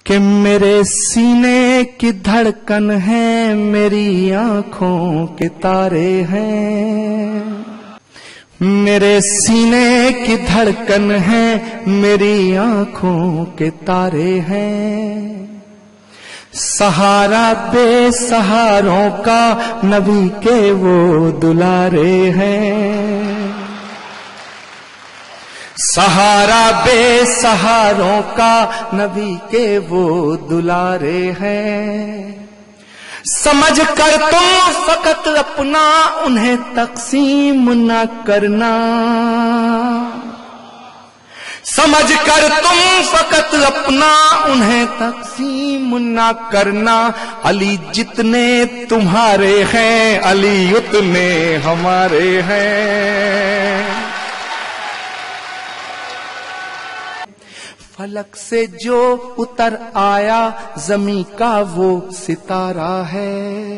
کہ میرے سینے کی دھڑکن ہے میری آنکھوں کے تارے ہیں، میرے سینے کی دھڑکن ہے میری آنکھوں کے تارے ہیں، سہارا بے سہاروں کا نبی کے وہ دلارے ہیں، سہارا بے سہاروں کا نبی کے وہ دلارے ہیں، سمجھ کر تم فقط اپنا انہیں تقسیم نہ کرنا، سمجھ کر تم فقط اپنا انہیں تقسیم نہ کرنا، علی جتنے تمہارے ہیں علی اتنے ہمارے ہیں، فلک سے جو اتر آیا زمیں کا وہ ستارہ ہے،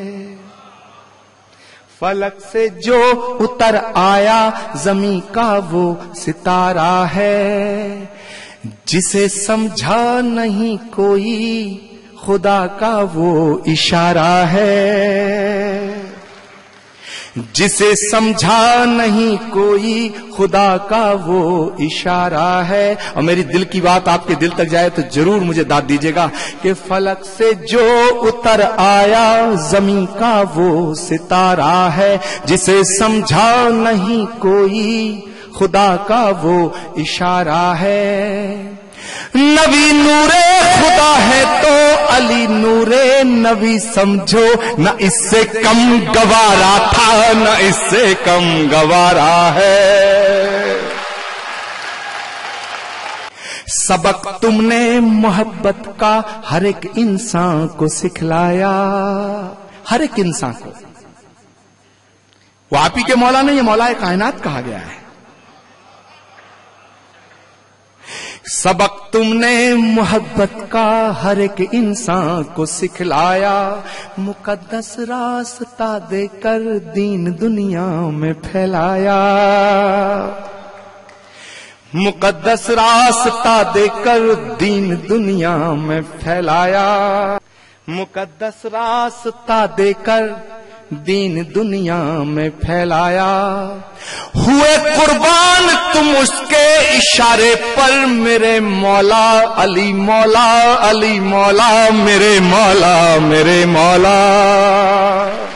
فلک سے جو اتر آیا زمیں کا وہ ستارہ ہے، جسے سمجھا نہیں کوئی خدا کا وہ اشارہ ہے، جسے سمجھا نہیں کوئی خدا کا وہ اشارہ ہے۔ اور میری دل کی بات آپ کے دل تک جائے تو ضرور مجھے داد دیجیے گا کہ فلک سے جو اتر آیا زمین کا وہ ستارہ ہے، جسے سمجھا نہیں کوئی خدا کا وہ اشارہ ہے، نبی نور خدا ہے تو علی نور نبی سمجھو، نہ اس سے کم گوارا تھا نہ اس سے کم گوارا ہے، سبق تم نے محبت کا ہر ایک انسان کو سکھلایا، ہر ایک انسان کو، وہ آپ ہی کے مولا نے، یہ مولا کائنات کہا گیا ہے، سبق تم نے محبت کا ہر ایک انسان کو سکھلایا، مقدس راستہ دے کر دین دنیا میں پھیلایا، مقدس راستہ دے کر دین دنیا میں پھیلایا، مقدس راستہ دے کر دین دنیا میں پھیلایا، ہوئے قربان تم اس کے اشارے پر میرے مولا علی مولا علی مولا میرے مولا میرے مولا۔